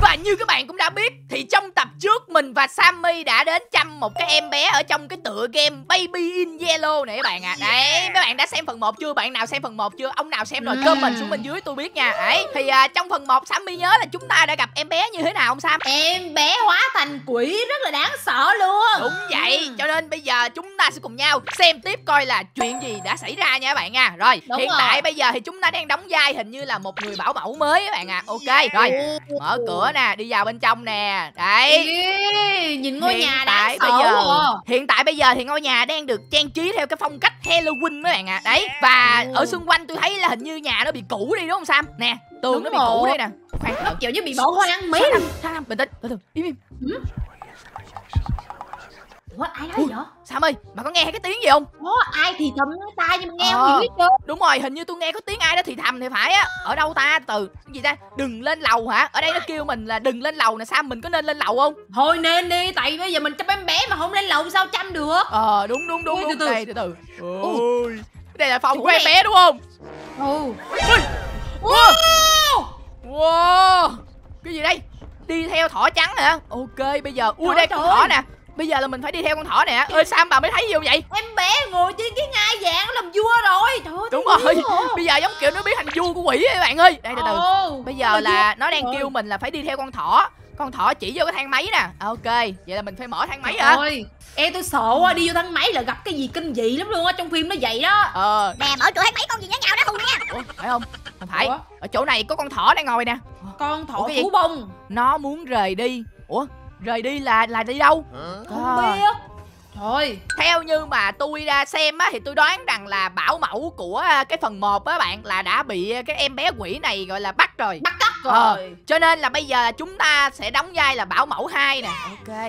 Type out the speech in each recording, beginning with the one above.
Và như các bạn cũng đã biết thì trong tập trước mình và Sammy đã đến chăm một cái em bé ở trong cái tựa game Baby in Yellow này các bạn ạ. Đấy, mấy bạn đã xem phần 1 chưa? Bạn nào xem phần 1 chưa? Ông nào xem rồi comment xuống bên dưới tôi biết nha. Đấy, thì trong phần 1 Sammy nhớ là chúng ta đã gặp em bé như thế nào không Sam? Em bé hóa thành quỷ rất là đáng sợ luôn. Đúng vậy, cho nên bây giờ chúng ta sẽ cùng nhau xem tiếp coi là chuyện gì đã xảy ra nha các bạn nha. Rồi, hiện tại bây giờ thì chúng ta đang đóng vai hình như là một người bảo mẫu mới các bạn ạ. Ok, rồi, mở cửa nè, đi vào bên trong nè. Đấy. Nhìn ngôi nhà đáng sợ hiện tại bây giờ thì ngôi nhà đang được trang trí theo cái phong cách Halloween mấy bạn ạ. Đấy, và ở xung quanh tôi thấy là hình như nhà nó bị cũ đi đúng không Sam? Nè, tường nó bị cũ đây nè. Khoan, kiểu như bị bỏ hoang mấy năm, bình tĩnh, im. Ủa, ai nói vậy? Sam ơi, bà có nghe thấy cái tiếng gì không? Ai thì thầm nói tai nhưng mà nghe không hiểu hết trơn. Đúng rồi, hình như tôi nghe có tiếng ai đó thì thầm thì phải á. Ở đâu ta? Từ cái gì ta? Đừng lên lầu hả? Ở đây nó kêu mình là đừng lên lầu nè. Sam, mình có nên lên lầu không? Thôi nên đi, tại bây giờ mình chăm em bé mà không lên lầu sao chăm được. Đúng. Đây, từ từ. Ôi, đây là phòng của em bé đúng không? Wow, cái gì đây? Đi theo thỏ trắng hả? Ok, bây giờ đây con thỏ nè. Bây giờ là mình phải đi theo con thỏ nè. Ơi Sam, bà mới thấy gì không vậy? Em bé ngồi trên cái ngai vàng làm vua rồi. Trời ơi, đúng rồi. Bây giờ giống kiểu nó biến thành vua của quỷ ấy, các bạn ơi. Đây, từ từ. Bây giờ là nó đang kêu mình là phải đi theo con thỏ. Con thỏ chỉ vô cái thang máy nè. Ok, vậy là mình phải mở thang máy hả? Em tôi sợ quá, đi vô thang máy là gặp cái gì kinh dị lắm luôn á, trong phim nó vậy đó. Nè, mở cửa thang máy con gì nhá nhào đó Hùng nha. Phải không? Không phải. Ở chỗ này có con thỏ đang ngồi nè. Con thỏ thú bông. Nó muốn rời đi. Rời đi là đi đâu? Không biết. Thôi, theo như mà tôi ra xem á thì tôi đoán rằng là bảo mẫu của cái phần 1 á bạn là đã bị cái em bé quỷ này gọi là bắt rồi. Bắt cóc rồi. Cho nên là bây giờ chúng ta sẽ đóng vai là bảo mẫu 2 nè. Ok.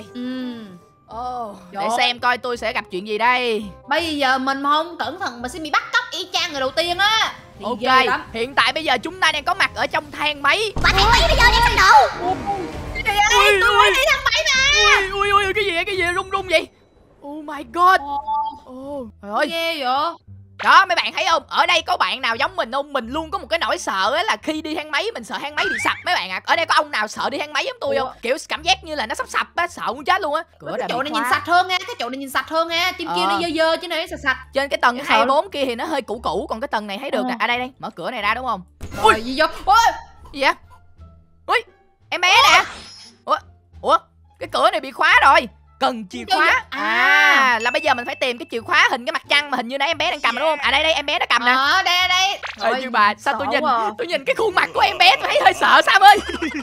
Để xem coi tôi sẽ gặp chuyện gì đây. Bây giờ mình mà không cẩn thận mình sẽ bị bắt cóc y chang người đầu tiên á. Ok, hiện tại bây giờ chúng ta đang có mặt ở trong thang máy. Thang máy bây giờ đang sắp nổ. Tôi mới đi thang máy mà. Ui, cái gì rung vậy? Oh my god. Trời ơi, ghê vậy. Đó, mấy bạn thấy không? Ở đây có bạn nào giống mình không? Mình luôn có một cái nỗi sợ á là khi đi thang máy mình sợ thang máy bị sập mấy bạn ạ. Ở đây có ông nào sợ đi thang máy giống tôi không? Kiểu cảm giác như là nó sắp sập á, sợ muốn chết luôn á. Cái chỗ này nhìn sạch hơn nha, trên kia nó dơ chứ này sạch. Trên cái tầng 24 kia thì nó hơi cũ, còn cái tầng này thấy được nè. Đây, mở cửa này ra đúng không? Ui, gì vậy? Gì vậy? Ui, em bé nè. Ủa, cái cửa này bị khóa rồi. Cần chìa khóa. Là bây giờ mình phải tìm cái chìa khóa hình cái mặt trăng mà hình như nãy em bé đang cầm đúng không? Đây em bé nó cầm nè. Đây. Nhưng mà sao tôi nhìn cái khuôn mặt của em bé tôi thấy hơi sợ Sam ơi.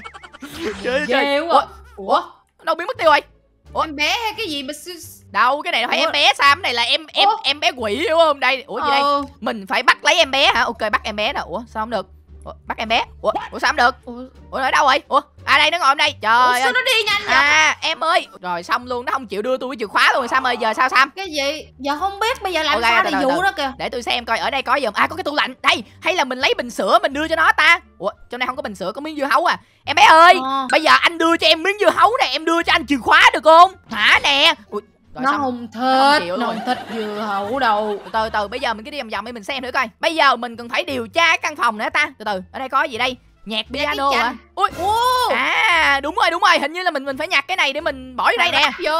Ghê quá. Ủa, đâu biến mất tiêu rồi? Em bé hay cái gì mà đâu, cái này đâu phải em bé Sam, cái này là em bé quỷ hiểu không? Đây, gì đây? Mình phải bắt lấy em bé hả? Ok, bắt em bé nè. Ủa sao không được? Bắt em bé. Ủa sao không được? Ủa ở đâu rồi? Đây nó ngồi ở đây. Trời ơi. Sao nó đi nhanh vậy? Em ơi. Rồi xong luôn, nó không chịu đưa tôi cái chìa khóa luôn rồi Sam ơi, giờ sao Sam? Cái gì? Giờ không biết, bây giờ làm sao để dụ nó kìa. Để tôi xem coi ở đây có gì không. Có cái tủ lạnh. Đây, hay là mình lấy bình sữa mình đưa cho nó ta? Ủa, trong đây không có bình sữa, có miếng dưa hấu à. Em bé ơi, bây giờ anh đưa cho em miếng dưa hấu này, em đưa cho anh chìa khóa được không? Hả nè. Nó không thích dưa hấu đâu. Từ bây giờ mình cứ đi vòng để mình xem thử coi. Bây giờ mình cần phải điều tra căn phòng nữa ta. Từ ở đây có gì đây? Nhạc piano hả? Đúng rồi, hình như là mình phải nhặt cái này để mình bỏ vô đây nè.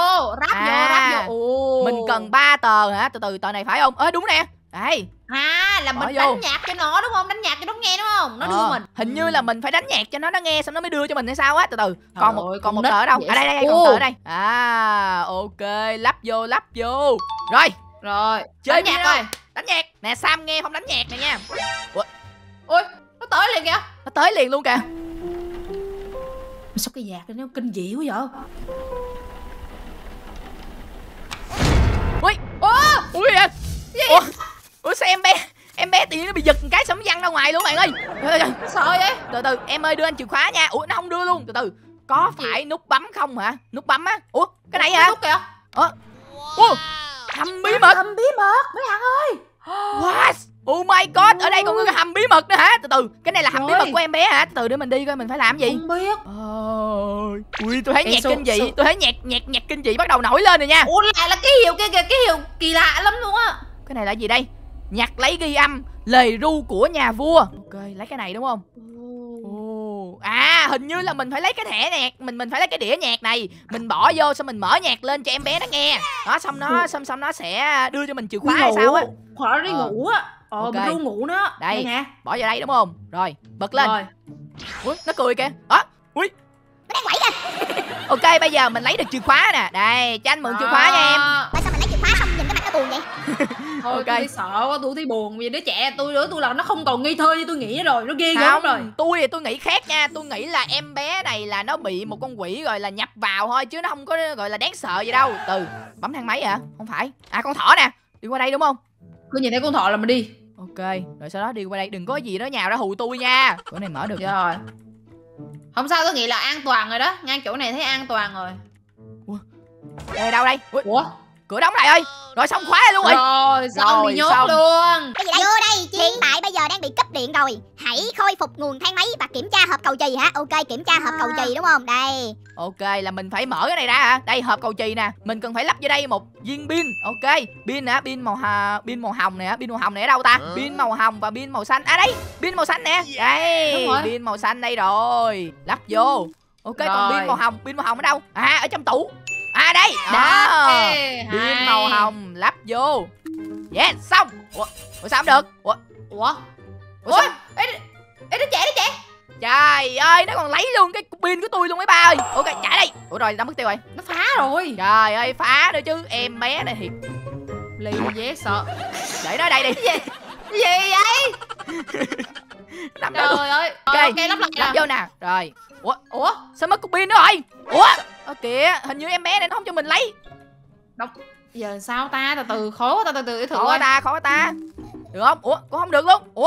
Ráp vô. Mình cần 3 tờ hả? Từ tờ này phải không? Đúng nè. Đây. Là mình đánh nhạc cho nó đúng không? Đánh nhạc cho nó nghe đúng không? Nó đưa mình. Hình như là mình phải đánh nhạc cho nó nghe xong nó mới đưa cho mình hay sao á. Từ còn một tờ ở đâu? Đây còn tờ ở đây. Ok, lắp vô. Rồi. Chơi đánh nhạc coi. Đánh nhạc. Nè Sam nghe không đánh nhạc này nha. Ôi, nó tới liền kìa. Nó tới liền luôn kìa. Sao cái nhạc này nó kinh dị quá vậy? Ui Ủa sao em bé tự nhiên nó bị giật một cái xong nó văng ra ngoài luôn bạn ơi. Sợ vậy? Từ em ơi đưa anh chìa khóa nha. Nó không đưa luôn. Từ có phải nút bấm không hả? Nút bấm á. Cái này hả? Nút kìa. Hầm bí mật mấy bạn ơi. What? Oh my god, ở đây còn có cái hầm bí mật nữa hả? Từ cái này là hầm bí mật của em bé hả? Từ để mình đi coi mình phải làm gì. Không biết. Ui tôi thấy nhạc kinh dị, tôi thấy nhạc kinh dị bắt đầu nổi lên rồi nha. Lại là cái hiệu kia kìa, cái hiệu kỳ lạ lắm luôn á. Cái này là gì đây? Nhạc lấy ghi âm lời ru của nhà vua. Ok, lấy cái này đúng không? À, hình như là mình phải lấy cái thẻ nhạc, mình phải lấy cái đĩa nhạc này, mình bỏ vô xong mình mở nhạc lên cho em bé nó nghe. Đó, xong nó sẽ đưa cho mình chìa khóa hay sao á. Hoặc là đi ngủ á. Ok. Mình ru ngủ nó. Đây nè. bỏ vào đây đúng không? Rồi, bật lên. Rồi. Ui, nó cười kìa. Đó, ui. Nó đang quẩy kìa. Ok, bây giờ mình lấy được chìa khóa nè. Đây, cho anh mượn chìa khóa nha em. Tại sao mình lấy chìa khóa xong nhìn cái mặt nó buồn vậy? Thôi Ok. tôi thấy sợ quá, tôi thấy buồn. Vì đứa trẻ tôi là nó không còn ngây thơ như tôi nghĩ rồi. Nó ghê gớm rồi. Tôi nghĩ khác nha. Tôi nghĩ là em bé này là nó bị một con quỷ rồi là nhập vào thôi, chứ nó không có gọi là đáng sợ gì đâu. Từ bấm thang máy hả? Không phải. À, con thỏ nè. Đi qua đây đúng không? Cứ nhìn thấy con thỏ là mình đi. Ok, rồi sau đó đi qua đây. Đừng có gì đó nhào ra hù tôi nha. Chỗ này mở được. Rồi. Không sao, tôi nghĩ là an toàn rồi đó. Ngang chỗ này thấy an toàn rồi. Đây đâu đây? Ui, Ủa? cửa đóng lại ơi. Rồi xong khóa luôn rồi. Rồi, xong Rồi, bị nhốt xong. luôn. Cái gì đây? Vô đây, hiện tại bây giờ đang bị cúp điện rồi. Hãy khôi phục nguồn thang máy và kiểm tra hộp cầu chì hả? Ok, kiểm tra hộp cầu chì đúng không? Đây. Ok, là mình phải mở cái này ra hả? Đây, hộp cầu chì nè. Mình cần phải lắp vô đây một viên pin. Ok, pin nè, pin màu hồng nè. Pin màu hồng này ở đâu ta? Pin màu hồng và pin màu xanh. À đây, pin màu xanh nè. Đây, pin màu xanh đây rồi. Lắp vô. Ok, còn pin màu hồng ở đâu? À, ở trong tủ. À đây. Đó. Pin màu hồng lắp vô. Yes, xong. Ủa sao không được? Ủa? Ê, đứa trẻ. Trời ơi, nó còn lấy luôn cái pin của tôi luôn mấy ba ơi. Ok, trả đây. Ủa rồi, đâu mất tiêu rồi? Nó phá rồi. Trời ơi, phá nữa chứ. Em bé này thiệt. Lì dễ sợ. Để nó đây đi. Cái gì vậy? Nằm đâu? Trời ơi. Ok, lắp lại lắp vô nè. Rồi. Ủa? Sao mất cục pin nữa rồi? Ủa? Kìa, hình như em bé này nó không cho mình lấy. Đâu? Giờ sao ta? Từ từ khó quá ta, từ từ để thử Khó quá ta. Được không? Ủa, cũng không được luôn. Ủa?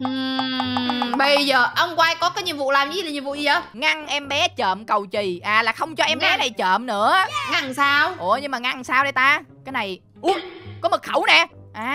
Bây giờ ông quay có cái nhiệm vụ làm gì, là nhiệm vụ gì vậy? Ngăn em bé trộm cầu chì. À, là không cho em bé này trộm nữa. Ngăn sao? Ủa, nhưng mà ngăn sao đây ta? Cái này. Ủa, có mật khẩu nè.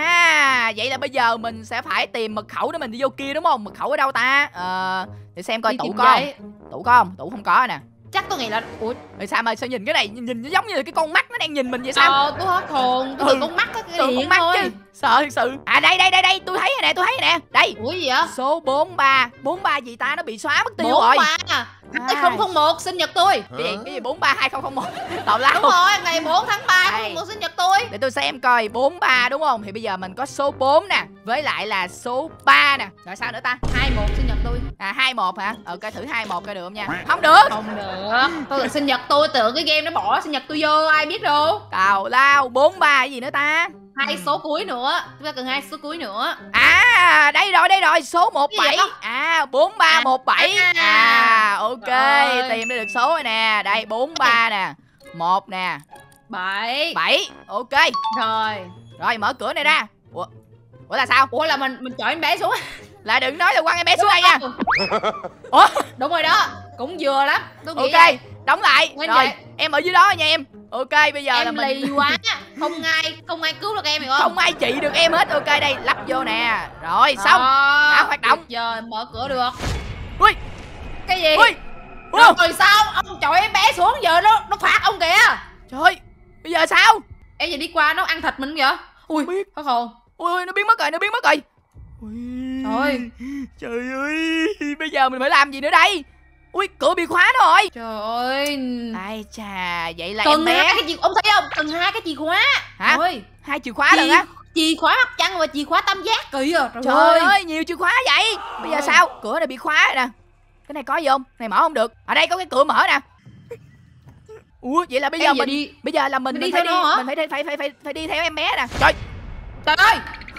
À, vậy là bây giờ mình sẽ phải tìm mật khẩu để mình đi vô kia đúng không? Mật khẩu ở đâu ta? Để xem coi tủ có không? Tủ có không? Tủ không có nè. Chắc tôi nghĩ là... Ủa? Sao mà sao nhìn cái này nhìn nó giống như là cái con mắt nó đang nhìn mình vậy sao? Tôi hết hồn. Tôi tưởng con mắt á, cái điện mắt thôi. chứ. Sợ thật sự. À đây, tôi thấy rồi nè, Đây. Ủa gì vậy? Số 43. 43 gì ta, nó bị xóa mất tiêu rồi. 43 2001 sinh nhật tôi. Cái gì 43 2001. Tào lao. Đúng rồi, ngày 4 tháng 3 2001 sinh nhật tôi. Để tôi xem coi, 43 đúng không? Thì bây giờ mình có số 4 nè, với lại là số 3 nè. Rồi sao nữa ta? 21 sinh nhật tôi. À 21 hả? Coi thử 21 coi được không nha. Không được. Không được. Tôi là sinh nhật tôi, tưởng cái game nó bỏ sinh nhật tôi vô, ai biết đâu. Tào lao. 43 cái gì nữa ta? 2 số cuối nữa. Chúng ta cần 2 số cuối nữa. À, đây rồi, số 17. À, 4317. Ok, tìm được số rồi nè. Đây 43 nè. 1 nè. 7. Ok. Rồi mở cửa này ra. Ủa là sao? Ủa là mình chở em bé xuống. Là đừng nói là quăng em bé xuống đây nha. Ủa? Đúng rồi đó. Cũng vừa lắm. Tôi nghĩ ok, đóng lại. Rồi, vậy. Em ở dưới đó nha em. Ok, bây giờ em là mình lì quá. Không ai cứu được em hiểu không? Không ai trị được em hết. Ok, đây lắp vô nè. Rồi, xong. Đã hoạt động. Giờ mở cửa được. Ui. Cái gì? Ui. Rồi sao? Ông chọi em bé xuống giờ nó phạt ông kìa. Trời ơi, bây giờ sao? Em giờ đi qua nó ăn thịt mình vậy? Ui, biết có không? Ui, nó biến mất rồi. Ui. Trời. Trời ơi, bây giờ mình phải làm gì nữa đây? Ui, cửa bị khóa nữa rồi. Trời ơi. Ai chà, vậy là cần em bé. 2 cái chìa, ông thấy không? Cần 2 cái chìa khóa. Hả? Ôi, 2 chìa khóa lần á. Chìa khóa mặt trăng và chìa khóa tam giác kì à. Trời ơi, nhiều chìa khóa vậy. Bây giờ sao? Cửa này bị khóa rồi nè. Cái này có gì không? Này mở không được. Ở đây có cái cửa mở nè. Ủa, vậy là bây giờ bây giờ là mình đi phải theo nó hả? mình phải đi theo em bé nè. Trời. Trời ơi.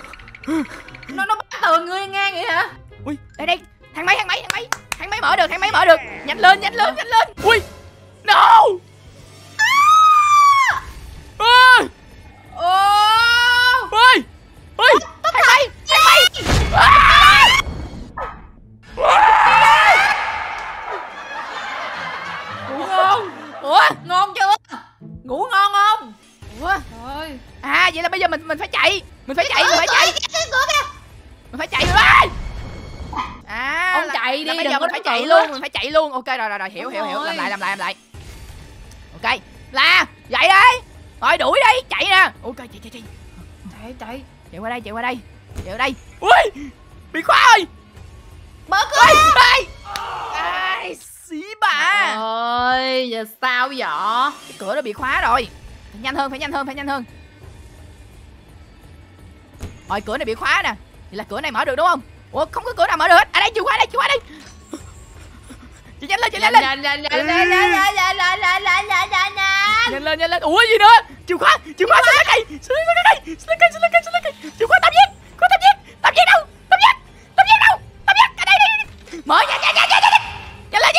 Nó bắt tường người ngang vậy hả? Ui, đây. Thang máy mở được. Nhanh lên. Ui. No. Ôi. Thang máy. Ngủ ngon. Ủa, Ngon chưa? Ngủ ngon không? Ủa. Trời. À, vậy là bây giờ mình phải chạy. Mình phải chạy rồi. À, ông chạy đi, bây giờ mình phải chạy luôn. Ok, rồi, hiểu. Làm lại. Ok, là dậy đây. Rồi đuổi đi, chạy nè. Ok, chạy. Chạy qua đây. Ui, bị khóa rồi. Mở cửa. Ai xí bà. Ơi, giờ sao vậy? Cái cửa nó bị khóa rồi. Phải nhanh hơn, phải nhanh hơn, phải nhanh hơn. Rồi cửa này bị khóa nè. Vậy là cửa này mở được đúng không? Ủa không có cửa nào mở được hết. À đây, chìa khóa đây, chìa khóa đây. Chị nhanh lên, chị nhanh lên. Nhanh lên. Ủa gì nữa? Chìa khóa xuống lấy cây. Xuống lấy cây. Chìa khóa tạm giết. Tạm giết đâu? Tạm giết ở đây đi. Mở nhanh. Nhanh lên.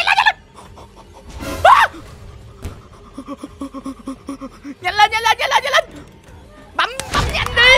Nhanh lên. Bấm nhanh đi.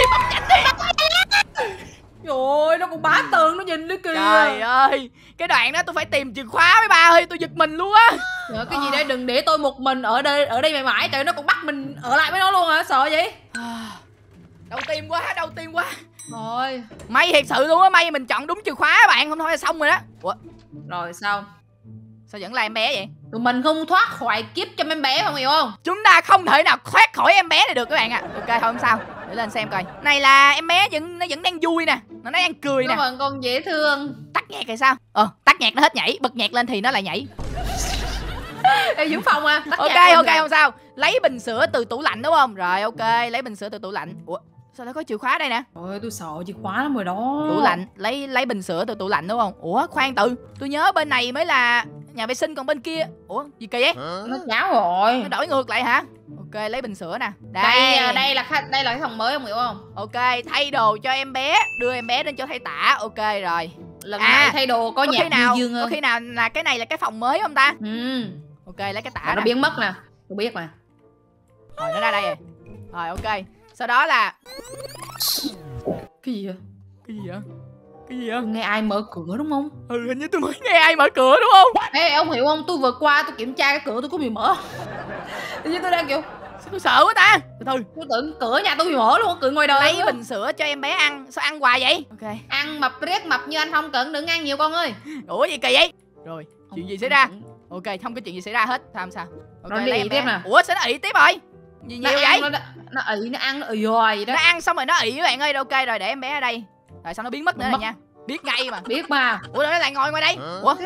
Trời ơi, nó còn bá tường nó nhìn nữa kìa. Trời ơi, cái đoạn đó tôi phải tìm chìa khóa với ba ơi, tôi giật mình luôn á. Cái gì đây, đừng để tôi một mình ở đây mãi mãi, trời, nó còn bắt mình ở lại với nó luôn hả? Sợ vậy? Đau tim quá. Rồi. May thiệt sự luôn á, may mình chọn đúng chìa khóa các bạn, không thôi là xong rồi đó. Ủa, Rồi sao? sao vẫn là em bé vậy? Tụi mình không thoát khỏi kiếp cho em bé, không hiểu không? Chúng ta không thể nào thoát khỏi em bé này được các bạn ạ. Ok thôi không sao, để lên xem coi. Này là em bé nó vẫn đang vui nè, nó đang cười nè. Nó vẫn còn dễ thương. Tắt nhạc hay sao? Tắt nhạc nó hết nhảy, bật nhạc lên thì nó lại nhảy. Ê, Dũng Phong à. Ok không sao. Lấy bình sữa từ tủ lạnh đúng không? Rồi ok, lấy bình sữa từ tủ lạnh. Ủa, sao lại có chìa khóa đây nè? Ôi, tôi sợ chìa khóa lắm rồi đó. Tủ lạnh, lấy bình sữa từ tủ lạnh đúng không? Ủa khoan từ, tôi nhớ bên này mới là nhà vệ sinh, còn bên kia ủa gì kỳ vậy? Nó cháo rồi. Nó đổi ngược lại hả? Ok, lấy bình sữa nè. Đây là cái phòng mới, không hiểu không? Ok, thay đồ cho em bé, đưa em bé đến chỗ thay tả. Ok rồi. Lần này thay đồ có nhạc dương hơn. Có khi nào là cái này là cái phòng mới không ta? Ok, lấy cái tả nó biến mất nè, tôi biết mà. Rồi nó ra đây rồi. Rồi ok. Sau đó là Cái gì vậy? Cái gì vậy? Tôi nghe ai mở cửa đúng không? Hình như tôi mới nghe ai mở cửa đúng không? Ê, ông hiểu không? Tôi vừa qua tôi kiểm tra cái cửa tôi có bị mở. Tự nhiên tôi đang kiểu sao tôi sợ quá ta. Từ từ. Tôi tưởng cửa nhà tôi bị mở luôn, cửa ngoài đời. Lấy bình sữa cho em bé ăn. Sao ăn hoài vậy? Ok. Ăn mập riết mập như anh Phong Cận, đừng ăn nhiều con ơi. Ủa gì kỳ vậy? Rồi, chuyện gì xảy ra? Ok, không có chuyện gì xảy ra hết. Sao? Ok, nó đi ị tiếp nè. Ủa sao nó ị tiếp rồi? Gì nhiều vậy? Nó ị, nó ăn, nó ị rồi vậy đó. Nó ăn xong rồi nó ị các bạn ơi. Ok rồi, để em bé ở đây. Rồi sao nó biến mất nữa này nha. Biết ngay mà. Biết mà. Ủa rồi nó lại ngồi ngoài đây.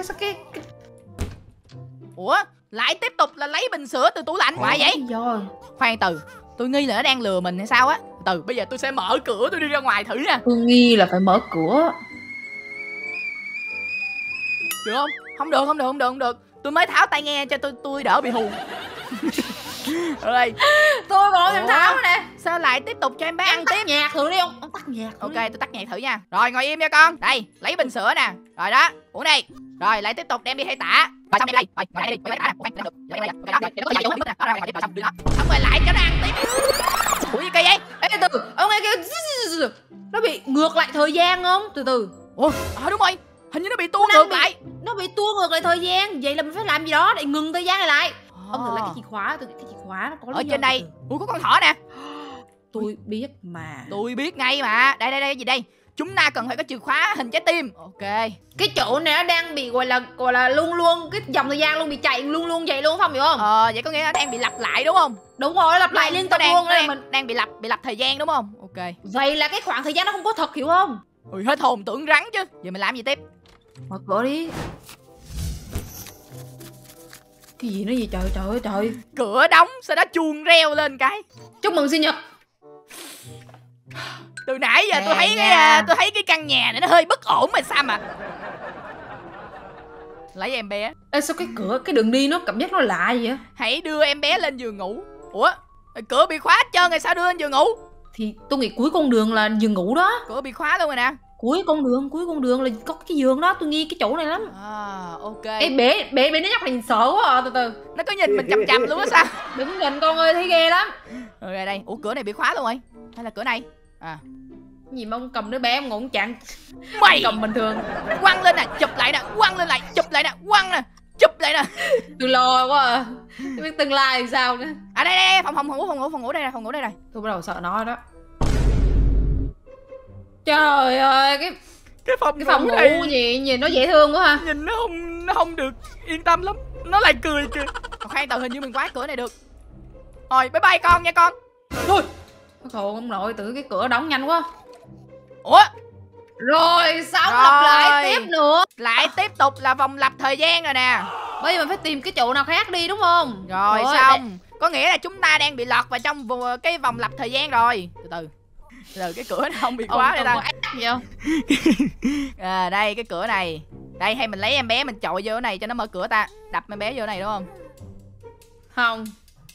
Ủa lại tiếp tục là lấy bình sữa từ tủ lạnh. Hoài vậy? Rồi. Khoan từ, tôi nghi là nó đang lừa mình hay sao á. Từ bây giờ tôi sẽ mở cửa, tôi đi ra ngoài thử nè. Tôi nghi là phải mở cửa. Được không? Không được. Tôi mới tháo tai nghe cho tôi đỡ bị hù. Rồi. Tôi còn em tháo nè. Sao lại tiếp tục cho em bé ăn tiếp? Nhạc thử đi ông tắt nhạc. Ok, tôi tắt nhạc thử nha. Rồi ngồi im nha con. Đây, lấy bình sữa nè. Rồi đó, uống đi. Rồi lại tiếp tục đem đi thay tả. Rồi xong đem đây. Rồi ngồi đây đi, lấy tả. Xong rồi lại cho nó ăn tiếp. Ủa gì kỳ vậy? Ê từ, ông nghe kêu nó bị ngược lại thời gian không? Từ. Ủa, đúng rồi. Hình như nó bị tua ngược lại. Nó bị tua ngược lại thời gian. Vậy là mình phải làm gì đó để ngừng thời gian này lại. Ông thử lấy cái chìa khóa, cái chìa khóa nó có ở trên đây. Ủa có con thỏ nè. Tôi biết mà. Tôi biết ngay mà. Đây gì đây? Chúng ta cần phải có chìa khóa hình trái tim. Ok. Cái chỗ này nó đang bị gọi là luôn cái dòng thời gian luôn bị chạy luôn vậy luôn, không hiểu không? Vậy có nghĩa là đang bị lặp lại đúng không? Đúng rồi, nó lặp lại liên tục luôn. Mình đang bị lặp thời gian đúng không? Ok. Vậy là cái khoảng thời gian nó không có thật, hiểu không? Ui hết hồn tưởng rắn chứ. Giờ mình làm gì tiếp? Mở cửa đi. Cái gì nó gì trời. Cửa đóng, sau đó chuông reo lên cái. Chúc mừng sinh nhật. Từ nãy giờ tôi thấy cái căn nhà này nó hơi bất ổn mà sao mà. Lấy em bé. Ê, sao cái đường đi nó cảm giác nó lạ vậy? Hãy đưa em bé lên giường ngủ. Ủa, cửa bị khóa hết trơn rồi sao đưa lên giường ngủ? Thì tôi nghĩ cuối con đường là giường ngủ đó. Cửa bị khóa luôn rồi nè. Cuối con đường là có cái giường đó, tôi nghi cái chỗ này lắm. Ok. Ê, bể nó nhóc này nhìn sợ quá à, từ. Nó có nhìn mình chằm luôn á sao? Đừng nhìn con ơi, thấy ghê lắm. Rồi đây, ủa cửa này bị khóa luôn rồi. Hay là cửa này? Gì mà ông cầm đứa bé ông ngủ chặn. Mày cầm bình thường. Quăng lên nè, chụp lại nè, quăng lên lại, chụp lại nè, quăng nè, chụp lại nè. Tôi lo quá à. Tôi biết tương lai thì sao nữa. Đây, phòng ngủ đây này. Tôi bắt đầu sợ nó đó. Trời ơi, cái phòng ngủ gì nhìn nó dễ thương quá ha. Nhìn nó không được yên tâm lắm. Nó lại cười kìa. Khoan từ, hình như mình khóa cửa này được. Rồi bye bye con nha con. Thôi khổ ông nội, tưởng cái cửa đóng nhanh quá. Ủa rồi xong, lặp lại tiếp nữa. Lại tiếp tục là vòng lặp thời gian rồi nè. Bây giờ mình phải tìm cái chỗ nào khác đi đúng không? Rồi xong. Có nghĩa là chúng ta đang bị lọt vào trong cái vòng lặp thời gian rồi. Từ từ cái cửa nó không bị khóa đây ta. Gì không? Đây cái cửa này. Đây hay mình lấy em bé mình chọi vô cái này cho nó mở cửa ta. Đập em bé vô này đúng không? Không.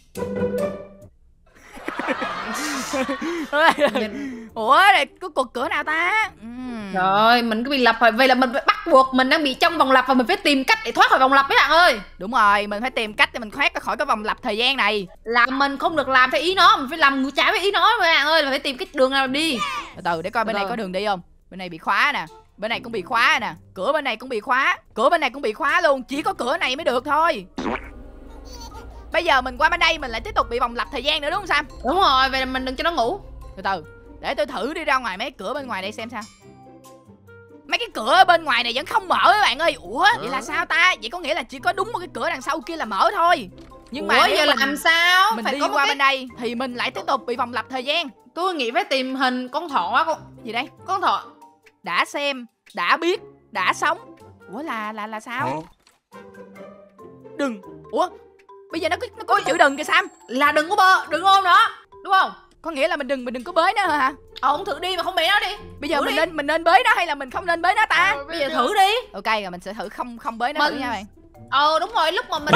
Ủa này có cột cửa nào ta? Rồi mình cứ bị lặp rồi. Vậy là mình phải bắt buộc mình đang bị trong vòng lặp và mình phải tìm cách để thoát khỏi vòng lặp mấy bạn ơi. Đúng rồi, mình phải tìm cách để mình thoát khỏi cái vòng lặp thời gian này. Là mình không được làm theo ý nó, mình phải làm ngược trái với ý nó mấy bạn ơi. Là phải tìm cái đường nào đi. Từ để coi bên này có đường đi không. Bên này bị khóa nè. Bên này cũng bị khóa nè. Cửa bên này cũng bị khóa. Cửa bên này cũng bị khóa luôn. Chỉ có cửa này mới được thôi. Bây giờ mình qua bên đây mình lại tiếp tục bị vòng lặp thời gian nữa đúng không Sam? Đúng rồi, vậy là mình đừng cho nó ngủ. Từ để tôi thử đi ra ngoài mấy cửa bên ngoài đây xem sao. Mấy cái cửa bên ngoài này vẫn không mở các bạn ơi. Ủa vậy là sao ta? Vậy có nghĩa là chỉ có đúng một cái cửa đằng sau kia là mở thôi. Nhưng mà giờ làm sao? Mình phải đi có qua bên đây thì mình lại tiếp tục bị vòng lặp thời gian. Tôi nghĩ phải tìm hình con thỏ con. Gì đây? Con thỏ. Đã xem, đã biết, đã sống. Ủa là sao? Đừng. Ủa bây giờ nó có chữ đừng kìa Sam. Là đừng có bơ, đừng ôm nó. Đúng không? Có nghĩa là mình đừng có bới nó hả? Ông thử đi mà không bế nó đi. Bây giờ mình nên bới nó hay là mình không nên bới nó ta? Bây giờ thử đi. Ok rồi mình sẽ thử không bới nó thử nha bạn. Đúng rồi, lúc mà mình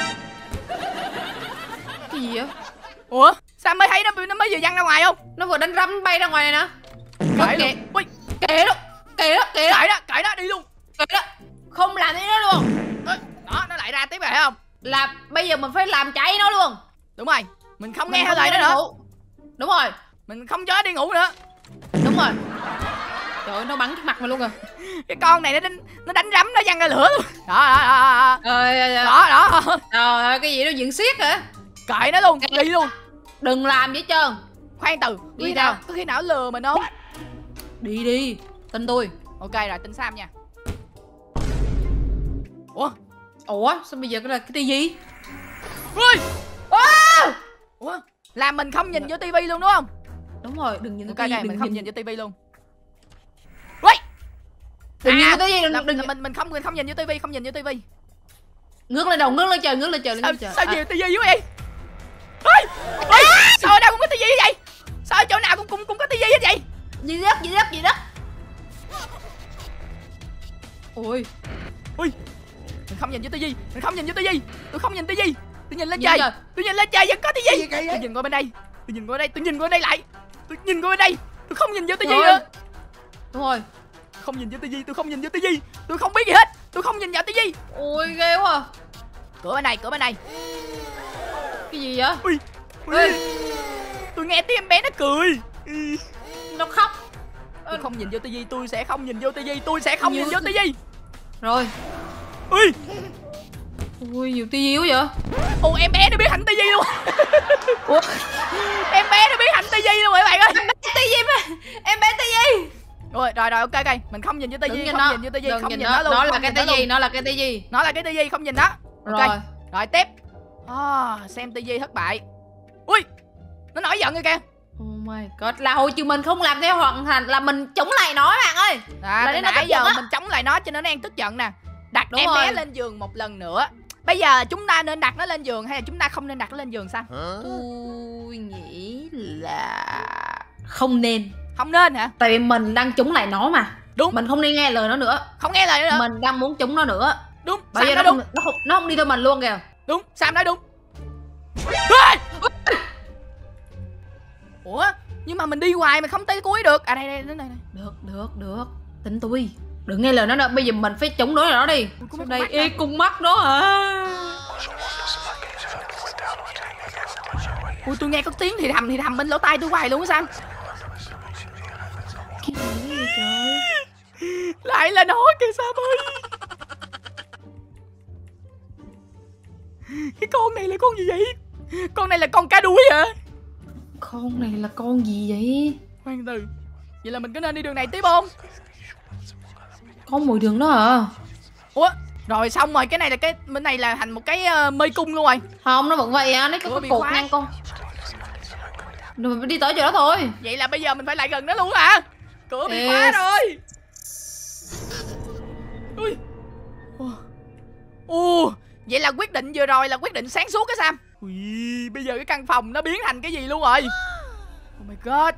Cái gì vậy? Ủa sao mới thấy nó mới vừa văng ra ngoài không? Nó vừa đánh rắm bay ra ngoài này nè. Kệ luôn. Ui, kệ đó. Kệ nó đi luôn. Kệ đó. Không làm gì nó luôn. Đó nó lại ra tiếp rồi thấy không? Là bây giờ mình phải làm cháy nó luôn. Đúng rồi, mình không nghe theo lời nó nữa. Đúng rồi, mình không cho nó đi ngủ nữa. Đúng rồi. Trời ơi, nó bắn trước mặt mình luôn rồi. Cái con này nó đánh rắm nó văng ra lửa luôn. Đó. Đó. Trời ơi, cái gì nó dựng xiết hả? Kệ nó luôn, đi luôn. Đừng làm vậy trơn. Khoan từ, có khi nào lừa mình không? Đi, tin tôi. Ok rồi, tin Sam nha. Ủa, sao bây giờ cái tivi? Ui. Ủa, là mình không nhìn vô tivi luôn đúng không? Đúng rồi, đừng nhìn vô tivi. Ok, mình không nhìn vô tivi luôn. Ui. Đừng nhìn vô tivi, mình không nhìn vô tivi, không nhìn vô tivi. Ngước lên đầu, ngước lên trời. Sao nhiều tivi dữ vậy? Ôi, sao ở đâu cũng có tivi vậy? Sao ở chỗ nào cũng có tivi hết vậy? Gì đất. Ui. Mình không nhìn vô tivi, tôi không nhìn tivi. Tôi nhìn lên trời, vẫn có tivi. Tôi nhìn qua bên đây, tôi nhìn qua đây. Tôi không nhìn vô tivi nữa. Đúng rồi. Không nhìn vô tivi, tôi không biết gì hết. Tôi không nhìn vào tivi. Ui ghê quá à. Cửa bên này. Cái gì vậy? Ui. Tôi nghe tiếng em bé nó cười. Nó khóc. Tôi không nhìn vô tivi, tôi sẽ không nhìn vô tivi. Rồi. Ui nhiều tivi quá vậy. Ồ em bé nó biết hành tivi luôn. Em bé nó biết hành tivi luôn các bạn ơi. Em bé tivi. Rồi ok, mình không nhìn vô tivi, không nhìn nó luôn. Nó là cái tivi, không nhìn nó. Rồi tiếp. Xem tivi thất bại. Ui, nó nổi giận rồi kìa. Oh my god, là hồi chiều mình không làm theo hoàn thành là mình chống lại nó bạn ơi. Là đến nãy giờ mình chống lại nó cho nên nó đang tức giận nè. Đặt em bé lên giường một lần nữa. Bây giờ chúng ta nên đặt nó lên giường hay là chúng ta không nên đặt nó lên giường sao? Tôi nghĩ là không nên. Không nên hả? Tại vì mình đang chống lại nó mà. Đúng. Mình không nên nghe lời nó nữa. Không nghe lời nữa. Mình đang muốn chống nó nữa. Đúng. Bây giờ nó không đi theo mình luôn kìa. Đúng, Sam nói đúng. Ủa, nhưng mà mình đi hoài mà không tới cuối được. À đây. Được. Tính tôi. Đừng nghe lời nó nữa, bây giờ mình phải chống đối nó đi. Đây y cùng mắt đó hả? Ui tôi nghe có tiếng thì thầm bên lỗ tai tôi hoài luôn á Sam. Cái gì vậy trời? Lại là nó kìa Sam ơi. Cái con này là con gì vậy? Con này là con cá đuối hả? Con này là con gì vậy? Khoan từ. Vậy là mình có nên đi đường này tiếp không? Có mùi đường đó à? Ủa, rồi xong rồi, cái này là cái bên này là thành một cái mê cung luôn rồi. Không, nó vẫn vậy à, nó có cột ngang con. Mình phải đi tới chỗ đó thôi. Vậy là bây giờ mình phải lại gần nó luôn hả? Cửa bị khóa rồi. Vậy là quyết định vừa rồi là quyết định sáng suốt cái Sam. Ui, bây giờ cái căn phòng nó biến thành cái gì luôn rồi. Oh my god.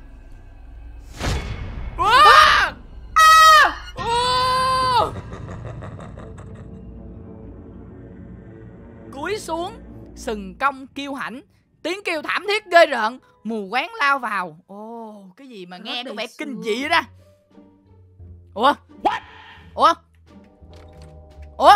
Wow! Cúi xuống, sừng cong kiêu hãnh, tiếng kêu thảm thiết ghê rợn, mù quáng lao vào. Ồ, cái gì mà nghe có vẻ kinh dị đó. Ủa? Ủa? Ủa?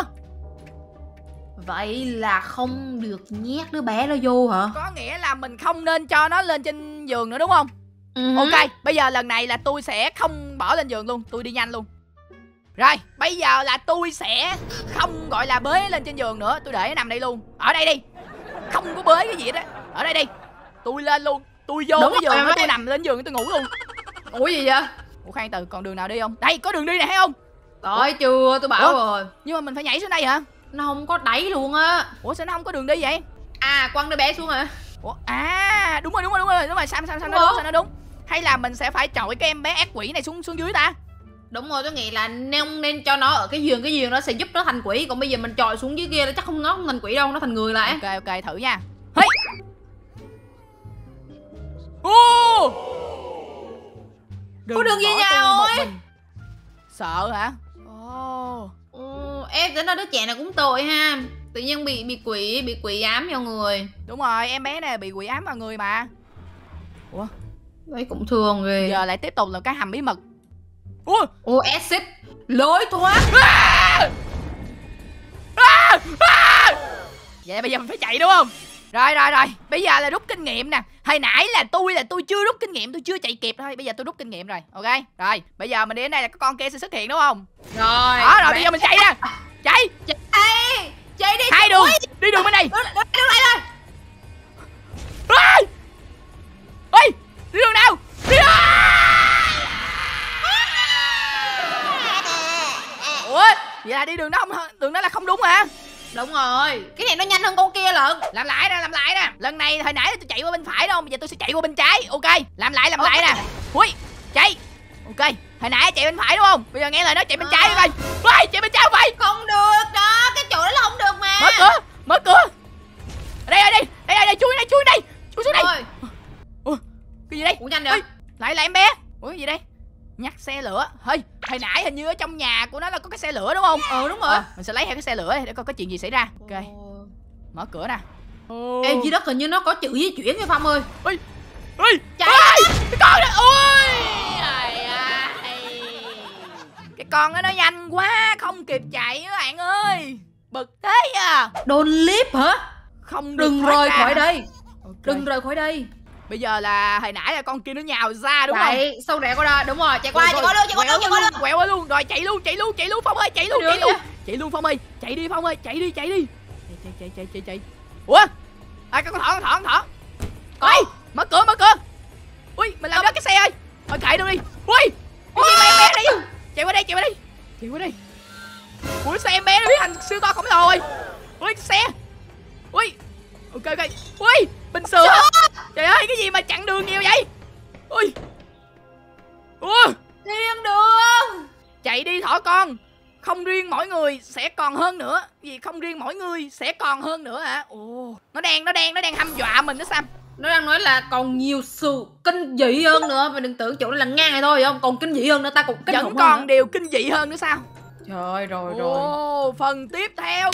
Vậy là không được nhét đứa bé đó vô hả? Có nghĩa là mình không nên cho nó lên trên giường nữa đúng không? Ok, bây giờ lần này là tôi sẽ không bỏ lên giường luôn, tôi đi nhanh luôn. Rồi, bây giờ là tôi sẽ không gọi là bế lên trên giường nữa, tôi để nó nằm đây luôn. Ở đây đi. Không có bế cái gì hết á. Ở đây đi. Tôi lên luôn, tôi vô cái giường, tôi nằm lên giường tôi ngủ luôn. Ủa gì vậy? Ủa khoan từ, còn đường nào đi không? Đây, có đường đi này thấy không? Rồi chưa, tôi bảo rồi. Nhưng mà mình phải nhảy xuống đây hả? Nó không có đẩy luôn á. Ủa sao nó không có đường đi vậy? À, quăng đứa bé xuống hả? Ủa, à, đúng rồi. Sao nó đúng. Hay là mình sẽ phải chọi cái em bé ác quỷ này xuống dưới ta? Đúng rồi, tôi nghĩ là nên cho nó ở cái giường nó sẽ giúp nó thành quỷ. Còn bây giờ mình chọi xuống dưới kia chắc nó không thành quỷ đâu, nó thành người lại. Ok, thử nha. Hey. Ô! Có đường gì nha ơi? Sợ hả? Em tính ra đứa trẻ này cũng tội ha. Tự nhiên bị quỷ ám vào người. Đúng rồi, em bé này bị quỷ ám vào người mà. Ủa? Đấy cũng thường rồi. Giờ lại tiếp tục là cái hầm bí mật. Ủa, exit lối thoát. Vậy bây giờ mình phải chạy đúng không? Rồi, bây giờ là rút kinh nghiệm nè. Hồi nãy là tôi chưa rút kinh nghiệm, tôi chưa chạy kịp thôi. Bây giờ tôi rút kinh nghiệm rồi, ok. Rồi, bây giờ mình đi đến đây là có con kia sẽ xuất hiện đúng không? Rồi. Đó, rồi bây giờ mình chạy nè. Chạy đi. Hai đường, đi đường bên này. Đường này rồi. Ê, đi đường nào? Đi đường. Ủa, vậy là đi đường đó không? Đường đó là không đúng hả? Đúng rồi, cái này nó nhanh hơn con kia lận. Làm lại nè. Lần này hồi nãy tôi chạy qua bên phải đâu, bây giờ tôi sẽ chạy qua bên trái. Ok, làm lại nè. Ui, chạy. Ok, hồi nãy chạy bên phải đúng không? Bây giờ nghe lời nói chạy bên trái đi coi. Ui, chạy bên trái vậy. Không được đó, cái chỗ đó là không được mà. Mở cửa. Đây, chui đây. Chui xuống đây. Ủa, cái gì đây? Ủa nhanh vậy? Lại em bé. Ủa cái gì đây? Nhắc xe lửa. Hồi nãy hình như ở trong nhà của nó là có cái xe lửa đúng không? Đúng rồi. Mình sẽ lấy hai cái xe lửa để coi có chuyện gì xảy ra. Ok. Mở cửa nè. Em dưới đất hình như nó có chữ di chuyển kìa Phong ơi. Ui. Chạy. Cái con đó. Ui. Cái con đó nó nhanh quá, không kịp chạy các bạn ơi. Bực thế à. Đồn clip hả? Không đừng rời khỏi đây. Okay. Đừng rời khỏi đây. Bây giờ là hồi nãy là con kia nó nhào ra đúng không? Sau rẽ qua đây, đúng rồi, chạy qua luôn. Quẹo qua luôn, rồi chạy luôn Phong ơi, chạy luôn Phong ơi, chạy đi Phong ơi, chạy đi. Chạy. Ủa? À, con thỏ. Ôi, mở cửa. Ui, mình làm rớt cái xe ơi. Thôi kệ đâu đi. Ui, cái gì mà em bé đi. Chạy qua đây. Ui, xe em bé nó biến thành siêu to khổng lồ rồi. Ui, xe. Ui. Ok. Ui, bình sữa. Trời ơi, cái gì mà chặn đường nhiều vậy? Ui. Thiên đường. Chạy đi thỏ con. Không riêng mỗi người sẽ còn hơn nữa. Gì không riêng mỗi người sẽ còn hơn nữa hả? Ồ, nó đang hăm dọa mình đó Sam. Nó đang nói là còn nhiều sự kinh dị hơn nữa. Mày đừng tưởng chỗ nó là ngang này thôi không? Còn kinh dị hơn nữa, ta cũng kinh khủng hơn. Vẫn còn điều kinh dị hơn nữa sao? Trời rồi. Phần tiếp theo.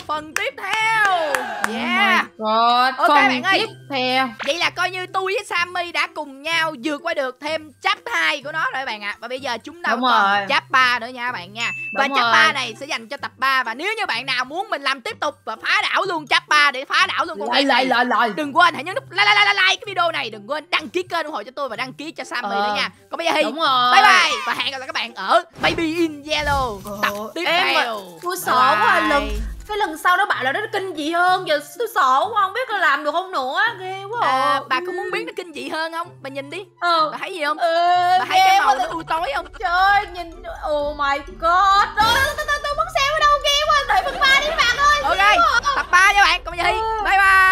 Yeah. Rồi, ok bạn ơi. Tiếp theo. Vậy là coi như tôi với Sammy đã cùng nhau vượt qua được thêm chapter 2 của nó rồi các bạn ạ. Và bây giờ chúng ta còn chapter 3 nữa nha các bạn nha. Và chapter 3 này sẽ dành cho tập 3. Và nếu như bạn nào muốn mình làm tiếp tục và phá đảo luôn chapter 3 để phá đảo luôn con game này, đừng quên hãy nhấn nút like cái video này, đừng quên đăng ký kênh ủng hộ cho tôi và đăng ký cho Sammy nữa nha. Còn bây giờ thì bye bye và hẹn gặp lại các bạn ở Baby in Yellow tập tiếp theo. Tôi sợ quá cái lần sau đó bảo là nó kinh dị hơn, giờ tôi sợ quá không biết là làm được không nữa, ghê quá. Bà có muốn biết nó kinh dị hơn không? Bà nhìn đi. Bà thấy gì không? Bà thấy cái cái màu nó u tối không? Trời ơi, nhìn oh my god. Tôi muốn xem ở đâu, ghê quá. Đợi phần 3 đi các bạn ơi. Ok, tập 3 nha bạn. Còn bây giờ thì bye bye.